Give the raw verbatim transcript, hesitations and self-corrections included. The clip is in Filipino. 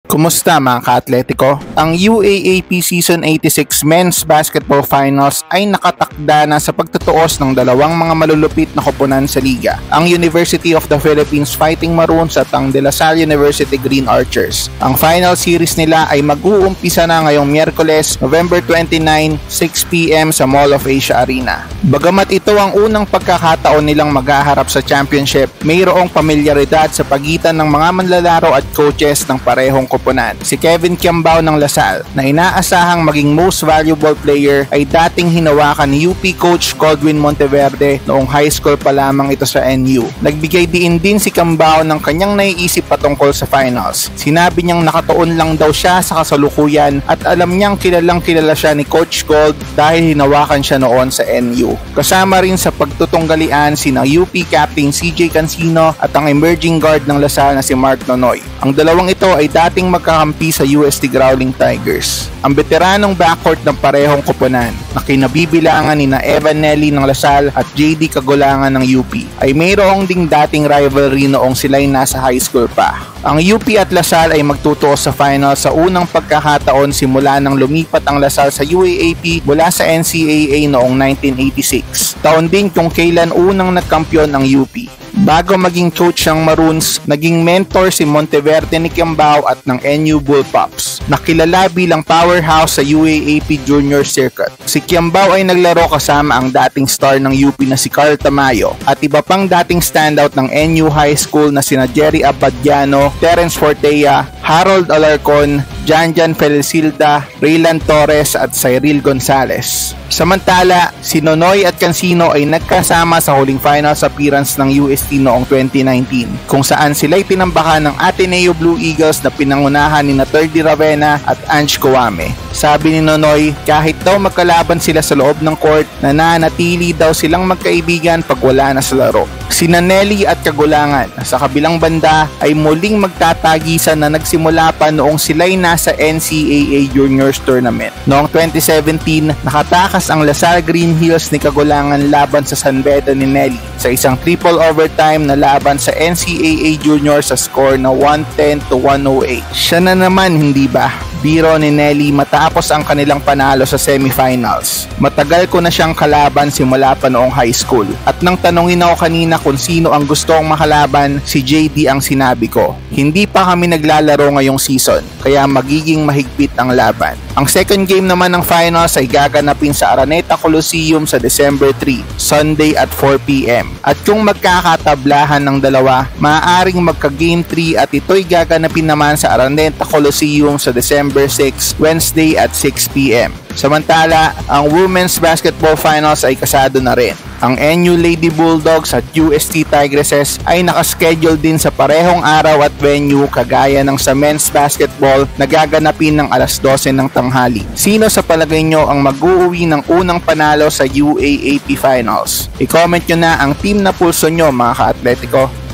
Kumusta mga ka-Atletico? Ang U A A P Season eighty-six Men's Basketball Finals ay nakatakda na sa pagtutuos ng dalawang mga malulupit na koponan sa liga, ang University of the Philippines Fighting Maroons at ang De La Salle University Green Archers. Ang final series nila ay mag-uumpisa na ngayong Miyerkules, November twenty-nine, six p m sa Mall of Asia Arena. Bagamat ito ang unang pagkakataon nilang maghaharap sa championship, mayroong pamilyaridad sa pagitan ng mga manlalaro at coaches ng parehong koponan. Si Kevin Kiambao ng La Salle, na inaasahang maging most valuable player, ay dating hinawakan ni U P coach Goldwin Monteverde noong high school pa lamang ito sa N U. Nagbigay diin din si Kiambao ng kanyang naiisip patungkol sa finals. Sinabi niyang nakatuon lang daw siya sa kasalukuyan at alam niyang kilalang kilala siya ni Coach Gold dahil hinawakan siya noon sa N U. Kasama rin sa pagtutunggalian sina U P captain C J Cancino at ang emerging guard ng La Salle na si Mark Nonoy. Ang dalawang ito ay dating magkakampi sa U S T Growling Tigers. Ang veteranong backcourt ng parehong koponan na kinabibilangan ni na Evan Nelly ng La Salle at J D Cagulangan ng U P ay mayroong ding dating rivalry noong sila'y nasa high school pa. Ang U P at La Salle ay magtutuos sa final sa unang pagkakataon simula nang lumipat ang La Salle sa U A A P mula sa N C A A noong nineteen eighty-six. Taon din kung kailan unang nagkampiyon ang U P. Bago maging coach ng Maroons, naging mentor si Monteverde ni Kiambao at ng N U Bullpups, na kilala bilang powerhouse sa U A A P Junior Circuit. Si Kiambao ay naglaro kasama ang dating star ng U P na si Carl Tamayo at iba pang dating standout ng N U High School na sina Jerry Abadiano, Terence Fortea, Harold Alarcon, Janjan Felicilda, Raylan Torres at Cyril Gonzalez. Samantala, si Nonoy at Cancino ay nagkasama sa huling finals appearance ng U S T noong twenty nineteen, kung saan sila'y tinambakan ng Ateneo Blue Eagles na pinangunahan ni na Terdy Ravena at Ange Coame. Sabi ni Nonoy, kahit daw magkalaban sila sa loob ng court, nananatili daw silang magkaibigan pag wala na sa laro. Sina Nelly at Cagulangan sa kabilang banda ay muling magtatagisan na nagsimula pa noong sila'y nasa N C A A Juniors Tournament. Noong twenty seventeen, nakatakas ang La Salle Green Hills ni Cagulangan laban sa San Beda ni Nelly sa isang triple overtime na laban sa N C A A Juniors sa score na one ten to one oh eight. Siya na naman, hindi ba? Biro ni Nelly matapos ang kanilang panalo sa semifinals. Matagal ko na siyang kalaban simula pa noong high school. At nang tanongin ako kanina kung sino ang gustong makalaban, si J D ang sinabi ko. Hindi pa kami naglalaro ngayong season, kaya magiging mahigpit ang laban. Ang second game naman ng finals ay gaganapin sa Araneta Coliseum sa December three, Sunday at four p m At kung magkakatablahan ng dalawa, maaaring magka-game three at ito'y gaganapin naman sa Araneta Coliseum sa December six, Wednesday at six p m Samantala, ang Women's Basketball Finals ay kasado na rin. Ang N U Lady Bulldogs at U S T Tigresses ay nakaschedule din sa parehong araw at venue kagaya ng sa men's basketball na gaganapin ng alas dose ng tanghali. Sino sa palagay nyo ang mag-uuwi ng unang panalo sa U A A P Finals? I-comment nyo na ang team na pulso nyo mga ka-Atletico.